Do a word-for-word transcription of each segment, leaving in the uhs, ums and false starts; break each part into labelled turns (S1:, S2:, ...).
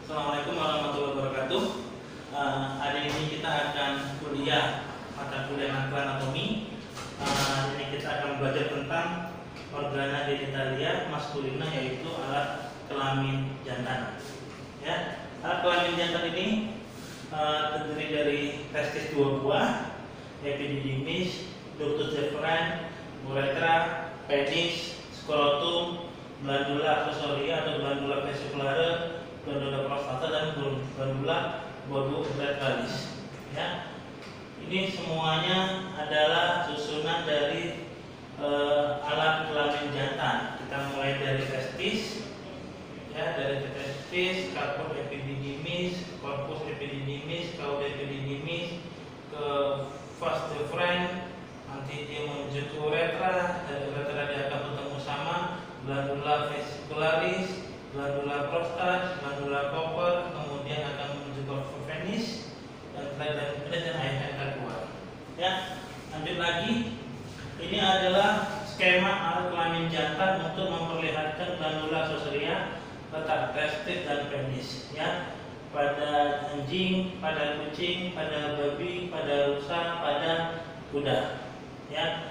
S1: Assalamualaikum warahmatullahi wabarakatuh. Uh, hari ini kita akan kuliah mata kuliah makro anatomi. Uh, hari ini kita akan belajar tentang organa genitalia maskulina, yaitu alat kelamin jantan. Ya, alat kelamin jantan ini uh, terdiri dari testis dua buah, epididymis, ductus deferens, uretra, penis, skrotum, glandula accusoria atau glandula vesiculare, glandula prostata, dan glandula bodo-uretralis. Ya, ini semuanya adalah susunan dari e, alat kelamin jantan. Kita mulai dari testis, ya, dari testis, carpus epididymis, corpus epididymis, cauda epididymis, ke vas deferens, nanti dia menuju ke uretra, dari uretra dia akan bertemu sama glandula vesicularis, glandula prostat, glandula Cooper, kemudian akan menuju ke penis, dan dan dan akhirnya akan keluar. Ya, lanjut lagi. Ini adalah skema alat kelamin jantan untuk memperlihatkan glandula accusoria, letak testis dan penis. Ya, pada anjing, pada kucing, pada babi, pada rusa, pada kuda. Ya.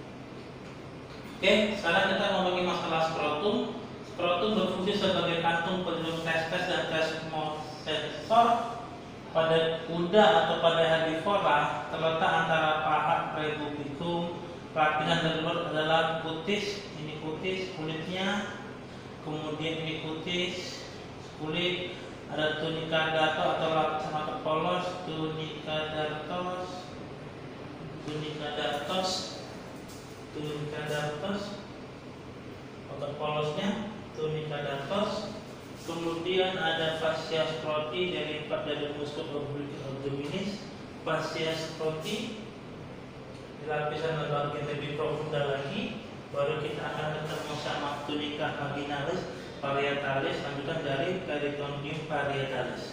S1: Oke, sekarang kita ngomongin masalah skrotum. Skrotum berfungsi sebagai kantung pelindung testes dan tesmosensor. Pada kuda atau pada herbivora terletak antara paha prebubicum. Lapisan terluar adalah kutis. Ini kutis kulitnya. Kemudian ini kutis kulit. Ada tunica darto atau lapisan otot polos. Tunica dartos. Tunica dartos. Tunica dartos, otot polosnya, tunica dartos. Kemudian ada fascia scroti dari empat dari muskus abdominis, fascia scroti di lapisan bagian lebih profunda lagi. Baru kita akan ketemu sama tunica vaginalis, parietalis, lanjutan dari peritondium parietalis.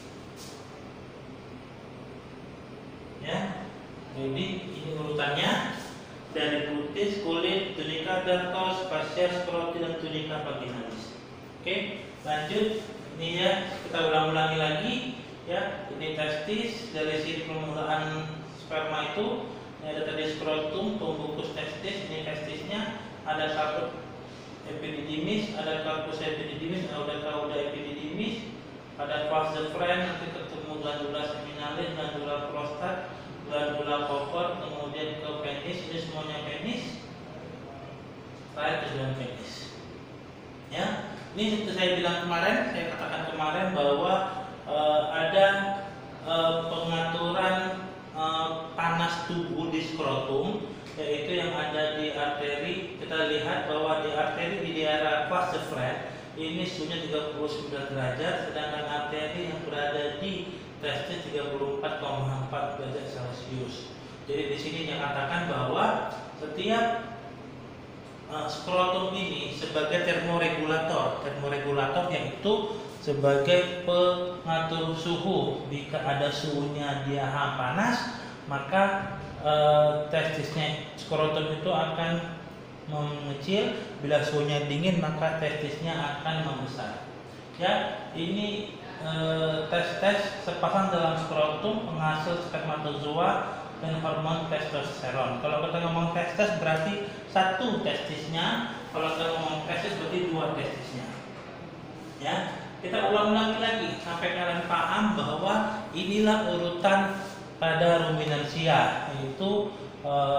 S1: Ya, jadi ini urutannya. Dari kutis, kulit, tunica dartos, fascia scroti, dan tunica vaginalis. Oke, lanjut. Ini ya, kita ulang-ulangi lagi. Ya, ini testis. Dari sini permulaan sperma itu, ini ada tadi skrotum, pembungkus testis. Ini testisnya. Ada carpus epididymis, ada carpus epididymis, ada cauda epididymis, ada vas deferens, nanti ketemu glandula seminalis, glandula prostat, glandula Cooper, kemudian ke penis. Ini semuanya penis. Terakhir ke dalam penis. Ya, ini seperti saya bilang kemarin, saya katakan kemarin bahwa e, ada e, pengaturan e, panas tubuh di skrotum, yaitu yang ada di arteri. Kita lihat bahwa di arteri di daerah vas deferens ini suhunya tiga puluh sembilan derajat, sedangkan arteri yang berada di testis tiga puluh empat koma empat derajat Celcius. Jadi di sini dikatakan bahwa setiap uh, skrotum ini sebagai termoregulator, termoregulator yaitu sebagai pengatur suhu. Jika ada suhunya dia panas, maka uh, testisnya skrotum itu akan mengecil. Bila suhunya dingin, maka testisnya akan membesar. Ya, ini tes-tes sepasang dalam skrotum penghasil spermatozoa dan hormon testosteron. Kalau kita ngomong testis berarti satu testisnya, kalau kita ngomong testis berarti dua testisnya. Ya, kita ulang-ulangi lagi sampai kalian paham bahwa inilah urutan pada ruminansia, yaitu eh,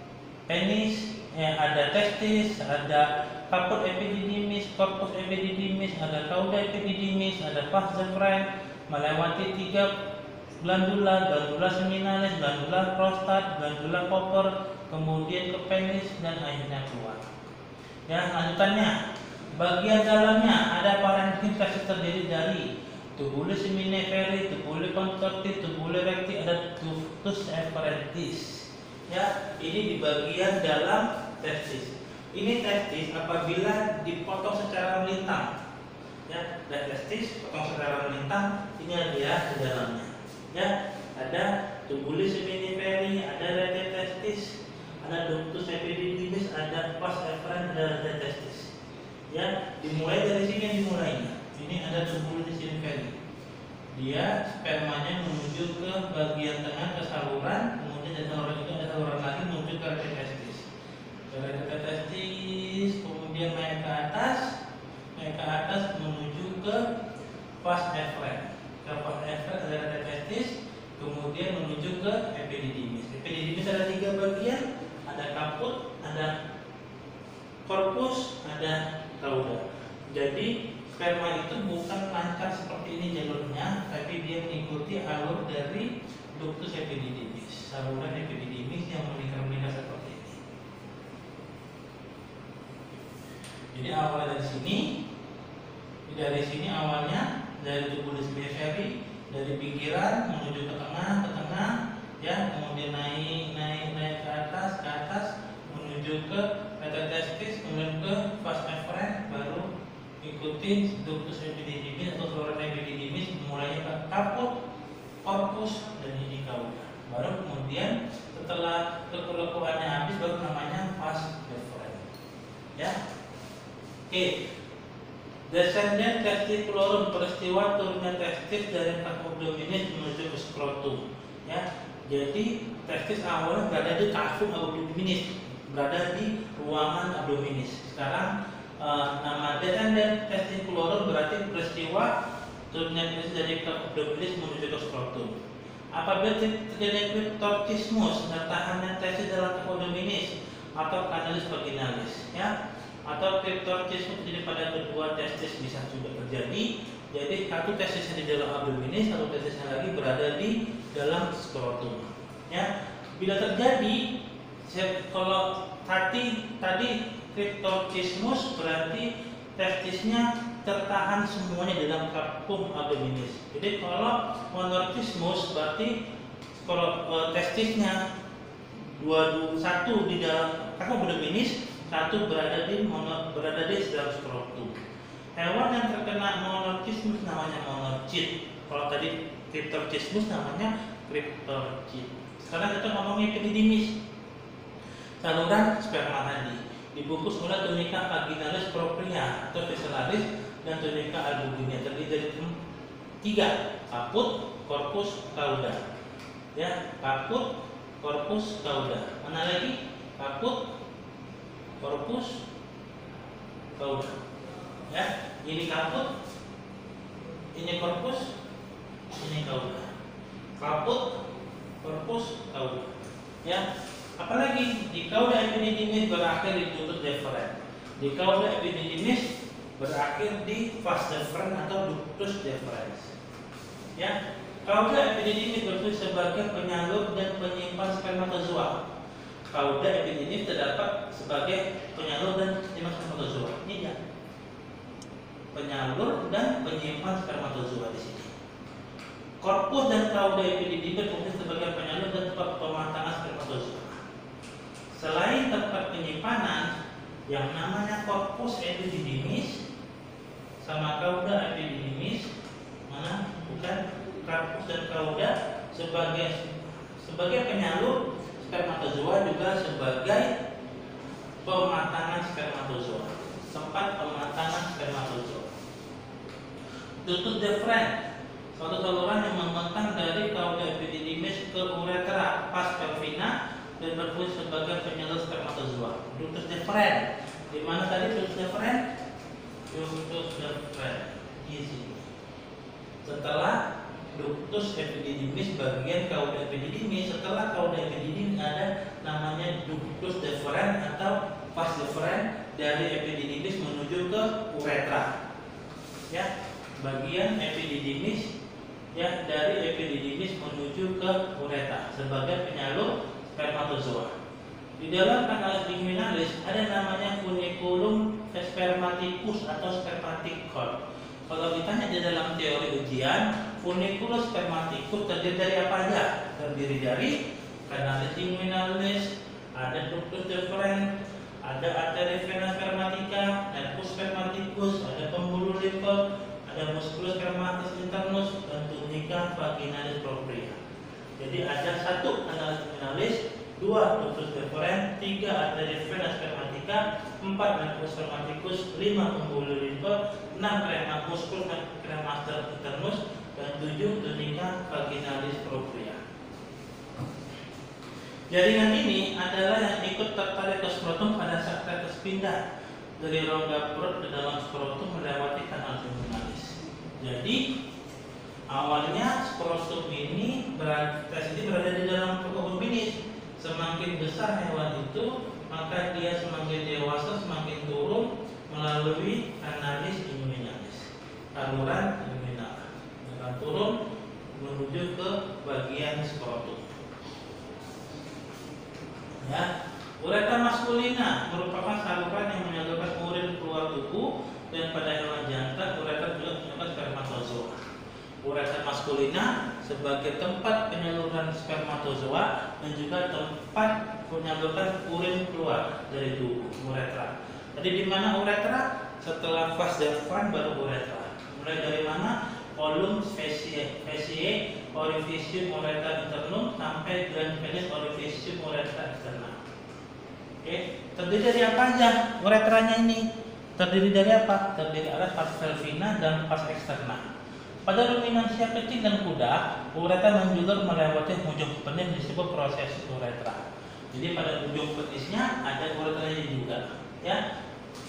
S1: penis, eh, ada testis, ada carpus epididymis, corpus epididymis, ada cauda epididymis, ada vas deferens, melewati tiga glandula, glandula seminalis, glandula prostat, glandula Cooper, kemudian ke penis, dan akhirnya keluar. Ya, lanjutannya, bagian dalamnya ada parenkim testis terdiri dari tubulus seminiferi, tubulus contorti, tubulus recti, ada ductus efferentis. Ya, ini di bagian dalam testis. Ini testis apabila dipotong secara melintang, ya, dan testis potong secara melintang, ini dia di dalamnya. Ya, ada tubulus seminiferi, ada recti testis, ada ductus epididymis, ada vas efferens, ada recti testis. Ya, dimulai dari sini dimulainya. Ini ada tubulus seminiferi. Dia spermanya menuju ke bagian tengah ke saluran, kemudian dari saluran itu ada saluran lagi menuju ke rete testis. Dari rete testis kemudian naik ke atas, naik ke atas menuju ke vas efferent. Ke vas efferent ada rete testis, kemudian menuju ke epididymis. Epididymis ada tiga bagian, ada kaput, ada korpus, ada cauda. Jadi sperma itu bukan lancar seperti ini jalurnya, tapi dia mengikuti alur dari ductus epididymis, saluran epididymis yang melingkar-melingkar seperti ini. Jadi awalnya dari sini, dari sini awalnya dari tubulus Beveri, dari pinggiran menuju ke tengah, ke tengah, ya, kemudian naik, naik, naik ke atas, ke atas, menuju ke rete testis, kemudian ke vas efferent, baru ikuti ductus epididymis atau saluran epididymis, mulainya ke kaput, korpus, dan ini cauda. Baru kemudian setelah kekelokuannya habis, baru namanya vas efferent. Ya, oke. Descendens testiculorum, peristiwa turunnya testis dari cavum abdominis menuju ke skrotum. Ya, jadi testis awalnya berada di cavum abdominis, berada di ruangan abdominis. Sekarang Uh, nama descendens testiculorum berarti peristiwa turunnya testis dari cavum abdominis menuju ke skrotum. Apabila terjadi cryptorchismus, tertahannya testis dalam cavum abdominis atau canalis vaginalis, ya, atau cryptorchismus terjadi pada kedua testis bisa juga terjadi. Jadi satu testisnya di dalam abdominis, satu testisnya lagi berada di dalam skrotum. Ya, bila terjadi, kalau tadi tadi cryptorchismus berarti testisnya tertahan semuanya dalam cavum abdominis. Jadi kalau monorchismus berarti kalau e, testisnya dua satu di dalam cavum abdominis, satu berada di mono, berada di dalam skrotum. Hewan yang terkena monorchismus namanya monorchid. Kalau tadi cryptorchismus namanya cryptorchid. Sekarang kita ngomongin epididymis, saluran sperma tadi. Dibungkus oleh tunica vaginalis propria atau vesicalis dan tunica albuginia, terdiri dari tiga: kaput, korpus, cauda. Ya, kaput, korpus, cauda. Mana lagi? Kaput, korpus, cauda. Ya, ini kaput, ini korpus, ini cauda. Kaput, korpus, cauda. Ya. Apalagi di cauda epididymis berakhir di ductus deferens. Di cauda epididymis berakhir di vas deferens atau ductus deferens. Ya, cauda epididymis berfungsi sebagai penyalur dan penyimpan spermatozoa. Cauda epididymis terdapat sebagai penyalur dan penyimpan spermatozoa. Ini ya, penyalur dan penyimpan spermatozoa di sini. Korpus dan cauda epididymis berfungsi sebagai penyalur dan tempat pematangan spermatozoa. Selain tempat penyimpanan yang namanya korpus epididymis sama cauda epididymis, mana bukan korpus dan cauda sebagai sebagai penyalur spermatozoa, juga sebagai pematangan spermatozoa, tempat pematangan spermatozoa. Ductus deferens, suatu saluran yang membentang dari cauda epididymis ke uretra pas pelvina dan berfungsi sebagai penyalur spermatozoa. Ductus deferens, di mana tadi ductus deferens? Ductus deferens di sini. Setelah ductus epididymis bagian cauda epididymis, setelah cauda epididymis ada namanya ductus deferens atau vas deferens dari epididymis menuju ke uretra. Ya, bagian epididymis, ya, dari epididymis menuju ke uretra sebagai penyalur spermatozoa. Di dalam canalis inguinalis ada namanya funiculum spermaticus atau spermatic cord. Kalau ditanya di dalam teori ujian, funiculum spermaticus terdiri dari apa aja? Terdiri dari canalis inguinalis, ada ductus deferens, ada arteria vena spermatica, nervus spermaticus, ada pembuluh limfe, ada musculus spermatis internus, dan tunica vaginalis propria. Jadi ada satu canalis inguinalis, dua ductus deferens, tiga arteria vena spermatica, empat nervus spermaticus, lima pembuluh limfe, enam krema musculus dan kremaster internus, dan tujuh tunica vaginalis propria. Jaringan ini adalah yang ikut tertarik ke skrotum pada saat fetus pindah dari rongga perut ke dalam skrotum melewati kanal terminalis. Jadi awalnya skrotum ini berada, ini berada di dalam perut penis. Semakin besar hewan itu, maka dia semakin dewasa, semakin turun melalui kanalis inguinalis, saluran inguinal, akan turun menuju ke bagian skrotum. Ya, uretra maskulina merupakan saluran yang menyalurkan urin keluar tubuh, dan pada hewan jantan uretra juga menyalurkan spermatozoa. Uretra maskulina sebagai tempat penyaluran spermatozoa dan juga tempat menyalurkan urin keluar dari tubuh uretra. Jadi di mana uretra? Setelah vas deferens baru uretra. Mulai dari mana? Column faciae, faciae, orificium uretra internum sampai glans penis orificium uretra externum. Oke, terdiri dari apa aja uretranya ini? Terdiri dari apa? Terdiri atas vas velvina dan vas externa. Pada ruminansia kecil dan kuda, uretra menjulur melewati ujung penis disebut proses uretra. Jadi pada ujung penisnya ada uretranya juga, ya.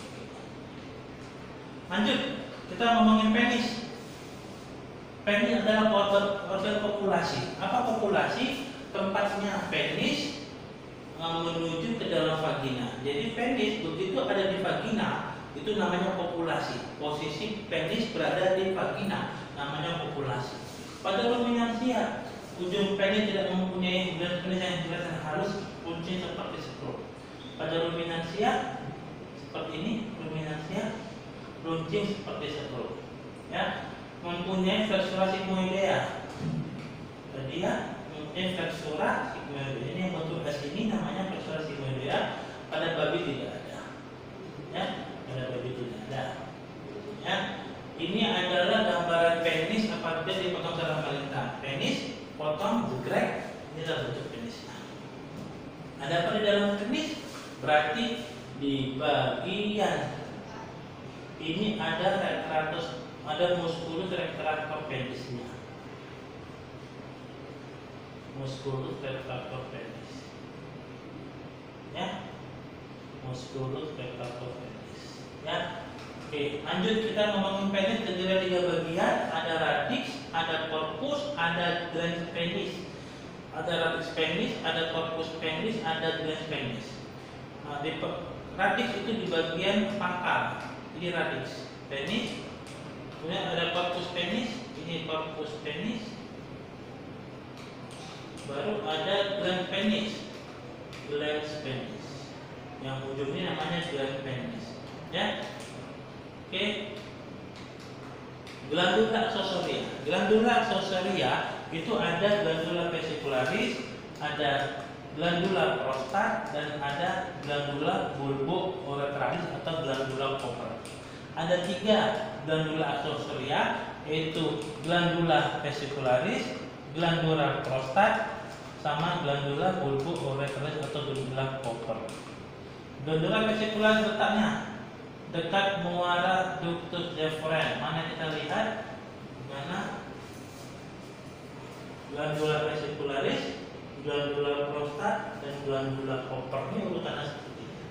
S1: Lanjut, kita ngomongin penis. Penis adalah organ, organ populasi. Apa populasi? Tempatnya penis menuju ke dalam vagina. Jadi penis begitu ada di vagina, itu namanya populasi. Posisi penis berada di vagina namanya populasi. Pada ruminansia, ujung penis tidak mempunyai glans penis yang jelas dan halus, kunci seperti skrum. Pada ruminansia seperti ini, ruminansia runcing seperti skrum. Ya, mempunyai versura sigmoidea. Jadi ya, mempunyai versura sigmoidea. Ini yang bentuk S ini namanya versura sigmoidea. Pada babi tidak ada. Ya, pada babi tidak ada. Ya, ini adalah gambaran penis apabila dipotong secara melintang. Penis potong jegrek, ini adalah bentuk penisnya. Ada apa di dalam penis? Berarti di bagian ini ada retratus, ada musculus retractor penisnya. Musculus retractor penis. Ya. Musculus retractor penis. Ya. Oke, lanjut kita ngomongin penis terdiri dari tiga bagian, ada radix, ada corpus, ada glans penis. Ada radix penis, ada corpus penis, ada glans penis. Nah, di radix itu di bagian pangkal. Ini radix penis. Kemudian ada corpus penis, ini corpus penis. Baru ada glans penis. Glans penis. Yang ujungnya namanya glans penis. Ya. Oke, glandula aksesoria. Glandula aksesoria itu ada glandula vesicularis, ada glandula prostat, dan ada glandula bulbo uretralis atau glandula Cooper. Ada tiga glandula aksesoria, yaitu glandula vesicularis, glandula prostat, sama glandula bulbo uretralis atau glandula Cooper. Glandula vesicularis letaknya dekat muara ductus deferens. Mana kita lihat? Mana? Glandula vesicularis, glandula prostat, dan glandula Cooper. Ini urutannya seperti ini.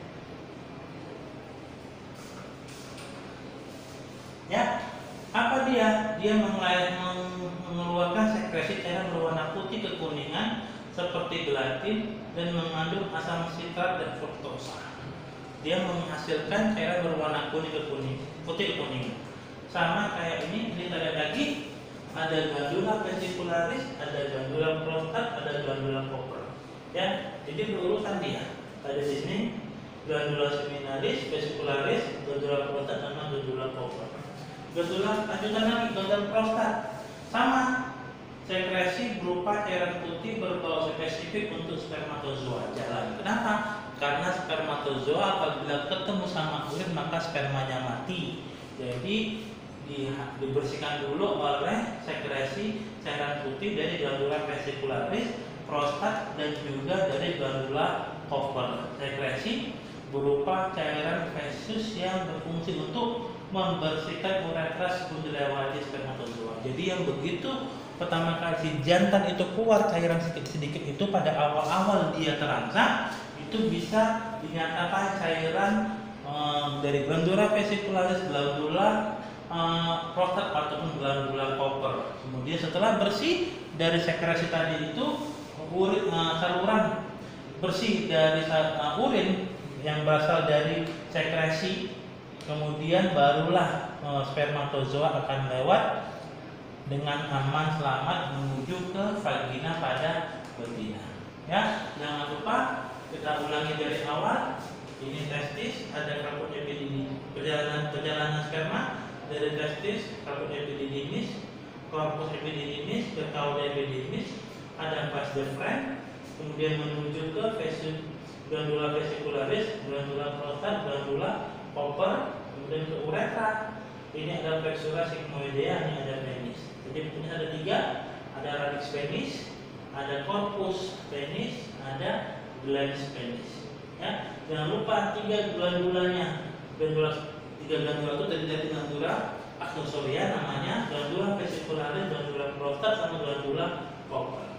S1: Ya, apa dia? Dia mengeluarkan sekresi cairan berwarna putih kekuningan seperti gelatin dan mengandung asam sitrat dan fruktosa. Dia menghasilkan cairan berwarna kuning ke kuning, putih ke kuning. Sama kayak ini, kita lihat lagi, ada glandula vesicularis, ada glandula prostat, ada glandula Cooper. Ya, jadi berurutan dia. Tadi di sini glandula seminalis, vesicularis, glandula prostat, sama glandula Cooper. Glandula lanjutan lagi, glandula prostat sama sekresi berupa cairan putih berbau spesifik untuk spermatozoa jalan. Kenapa? Karena spermatozoa apabila ketemu sama urin maka spermanya mati. Jadi di, dibersihkan dulu oleh sekresi cairan putih dari glandula vesicularis, prostat, dan juga dari glandula Cooper. Sekresi berupa cairan fesus yang berfungsi untuk membersihkan uretra sebelum dilewati spermatozoa. Jadi yang begitu pertama kali si jantan itu keluar cairan sedikit-sedikit itu pada awal-awal dia terangsang, itu bisa dinyatakan cairan um, dari glandula vesicularis, glandula uh, prostat ataupun glandula Cooper. Kemudian setelah bersih dari sekresi tadi itu, urin, uh, saluran bersih dari uh, urin yang berasal dari sekresi, kemudian barulah uh, spermatozoa akan lewat dengan aman selamat menuju ke vagina pada betina. Ya, jangan lupa kita ulangi dari awal. Ini testis, ada caput epididymis, perjalanan perjalanan sperma dari testis, caput epididymis, corpus epididymis ke cauda epididymis, ada vas deferens, kemudian menuju ke vesi, glandula vesicularis, glandula prostat, glandula Cooper, kemudian ke uretra. Ini ada flexura sigmoidea, ini ada penis. Jadi penis ada tiga, ada radix penis, ada corpus penis, ada glans penis. Ya, jangan lupa tiga glandulanya. Glandula tiga glandula itu terdiri dari glandula acrosoria namanya, glandula vesicularis, glandula prostat, sama glandula Cooper.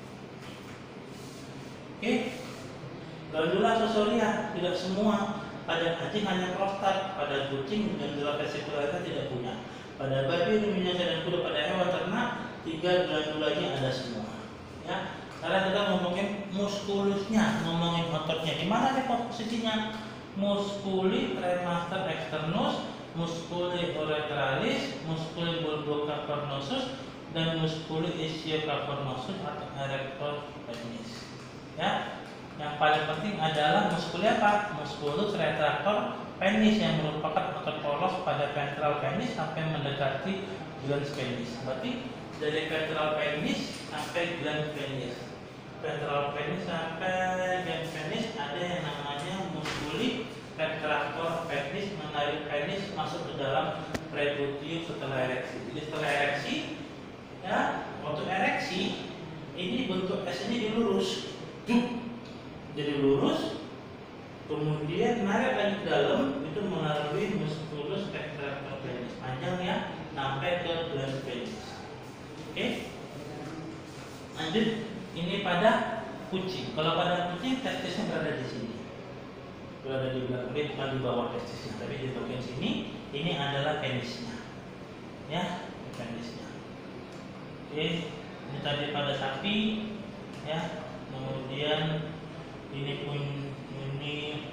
S1: Oke, glandula acrosoria tidak semua. Pada anjing hanya prostat, pada kucing glandula vesicularis tidak punya. Pada babi, ruminansia dan kuda, pada hewan ternak tiga glandulanya ada semua. Ya, sekarang kita ngomongin muskulusnya, ngomongin ototnya. Di mana nih posisinya? Musculi tremaster externus, musculi uretralis, musculi bulbo cavernosus, dan musculi ischio cavernosus atau erector penis. Ya. Yang paling penting adalah muskuli apa? Musculus retractor penis yang merupakan otot polos pada ventral penis sampai mendekati glans penis. Berarti dari ventral penis sampai glans penis. Ventral penis sampai glans penis ada yang namanya muskuli retractor penis, menarik penis masuk ke dalam preluteum setelah ereksi. Jadi setelah ereksi, ya, waktu ereksi ini bentuk S ini dilurus. Juk. Jadi lurus, kemudian narik lagi ke dalam itu melalui musculus retractor penis panjang ya sampai ke glans penis. Oke, lanjut. Ini pada kucing. Kalau pada kucing testisnya berada di sini, berada di belakang, dia bukan di bawah testisnya, tapi di bagian sini. Ini adalah penisnya, ya, penisnya. Oke, ini tadi pada sapi, ya, kemudian ini pun ini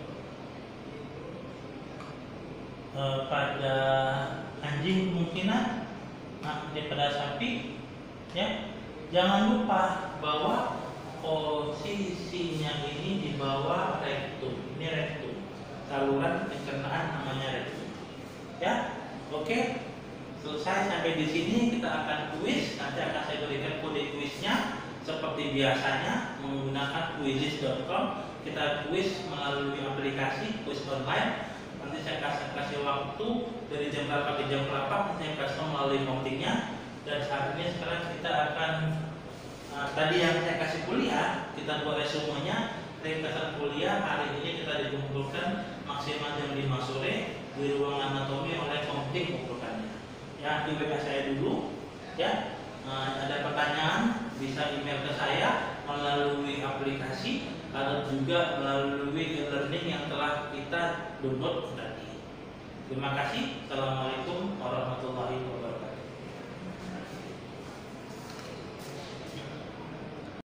S1: e, pada anjing kemungkinan, nah ini pada sapi, ya. Jangan lupa bahwa posisinya ini di bawah rektum. Ini rektum, saluran pencernaan namanya rektum. Ya, oke. Selesai sampai di sini kita akan kuis. Nanti akan saya berikan kode kuisnya. Seperti biasanya menggunakan quizizz dot com, kita kuis melalui aplikasi kuis online. Nanti saya kasih kasih waktu dari jam berapa ke jam berapa, nanti saya kasih melalui votingnya. Dan saat ini sekarang kita akan uh, tadi yang saya kasih kuliah, kita buat resumenya. Ringkasan kuliah hari ini kita dikumpulkan maksimal jam lima sore di ruang anatomi oleh komting kumpulkannya. Ya, di W A saya dulu, ya. Uh, ada pertanyaan bisa email ke saya melalui aplikasi atau juga melalui e-learning yang telah kita download tadi. Terima kasih. Assalamualaikum warahmatullahi wabarakatuh.